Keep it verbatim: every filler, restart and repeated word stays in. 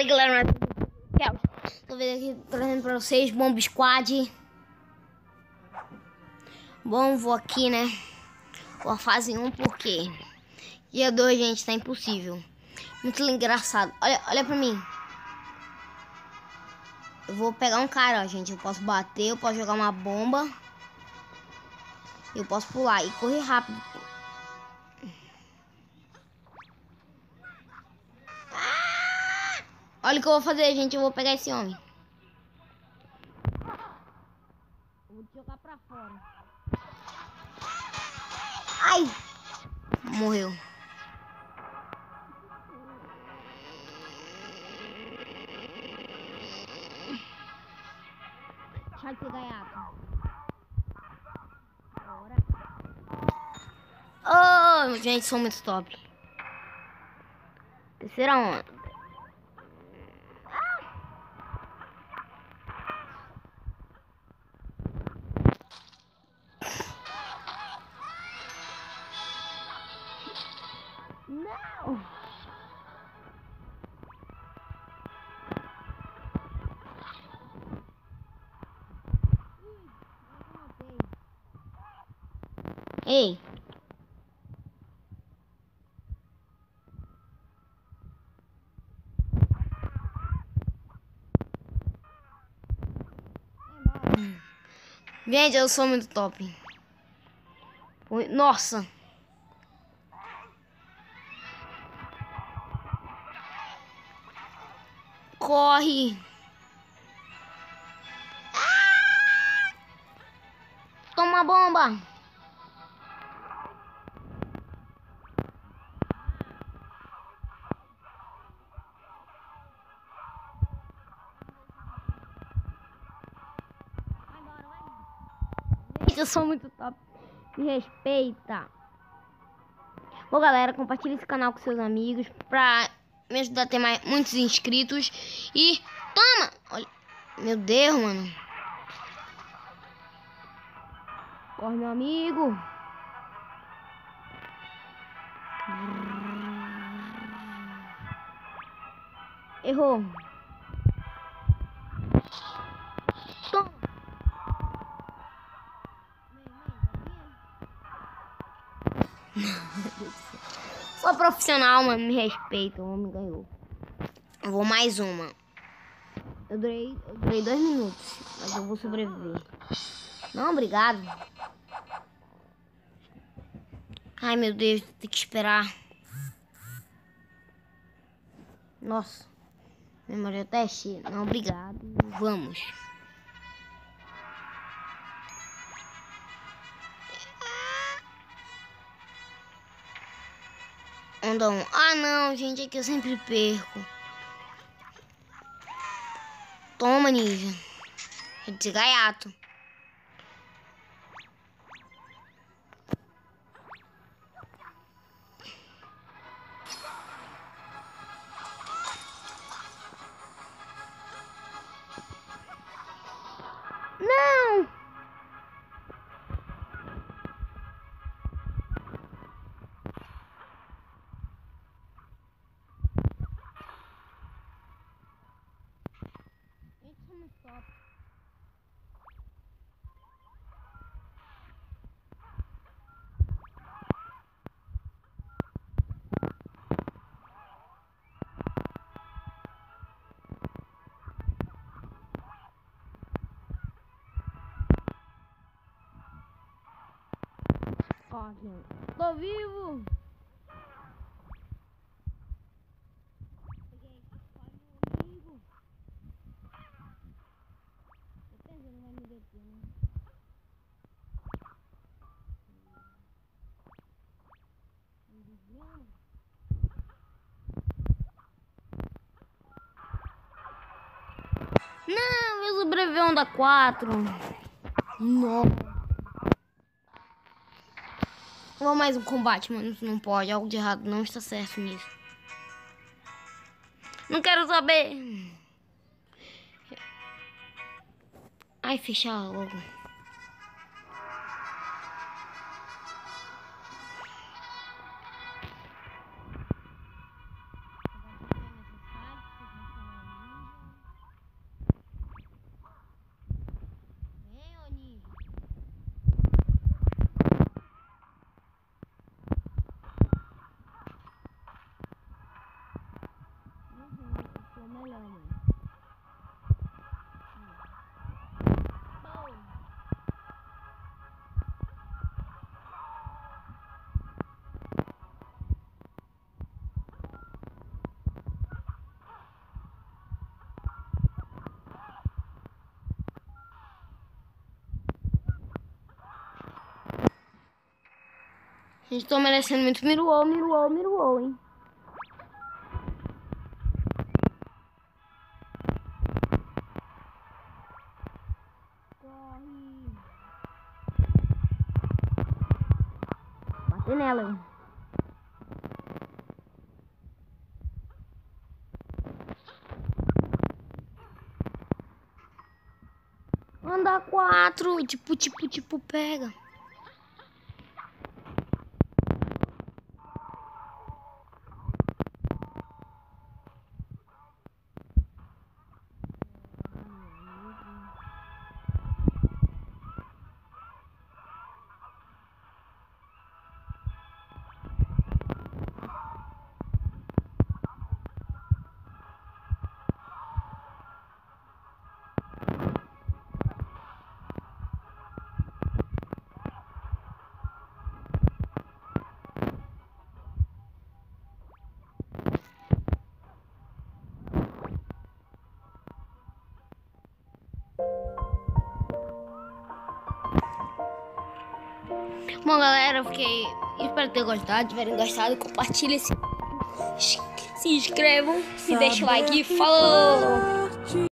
galera, tô vendo aqui, trazendo pra vocês Bomb Squad. Bom, vou aqui, né? Vou a fase um porque dia dois, gente, tá impossível. Muito engraçado. Olha, olha pra mim. Eu vou pegar um cara, ó, gente. Eu posso bater, eu posso jogar uma bomba. Eu posso pular e correr rápido. Ah! Olha o que eu vou fazer, gente. Eu vou pegar esse homem. Eu vou te jogar pra fora. Ai! Morreu. Deixa eu ter ganhado. Bora. Oh, gente, sou muito top. Terceira onda. Não! Ei! Gente, eu sou muito top. Nossa! Corre! Ah! Toma bomba! Eu sou muito top. Me respeita. Bom, galera, compartilha esse canal com seus amigos pra me ajudar a ter mais, muitos inscritos. E toma! Olha, meu Deus, mano. Corre, meu amigo. Errou. Toma. Sou profissional, mano. Me respeita. O homem ganhou. Eu vou mais uma. Eu durei, eu durei dois minutos. Mas eu vou sobreviver. Não, obrigado. Ai, meu Deus. Tem que esperar. Nossa. Memória teste. Não, obrigado. Vamos. Onda um. Ah, não, gente. É que eu sempre perco. Toma, ninja. É desgaiato. Não! Gente, somos top. Ó, gente. Tô vivo! Peguei. Corre, meu amigo. Certeza não vai me deter, né? Me desviando. Não, eu sobrevivi a onda quatro. Nossa. Vou mais um combate, mano. Isso não pode. Algo de errado não está certo nisso. Não quero saber. Ai, fechar logo. A gente tá merecendo muito miruol, miruol, miruol, hein? Corre. Bate nela, hein? Anda quatro, tipo, tipo, tipo, pega. Bom, galera, eu fiquei. Espero ter gostado. Se tiverem gostado, compartilhem. Se, se inscrevam, se deixem o like. Falou!